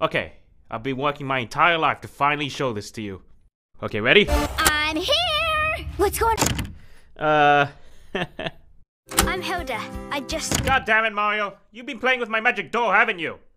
Okay, I've been working my entire life to finally show this to you. Okay, ready? I'm here! What's going on? I'm Hilda. God damn it, Mario. You've been playing with my magic door, haven't you?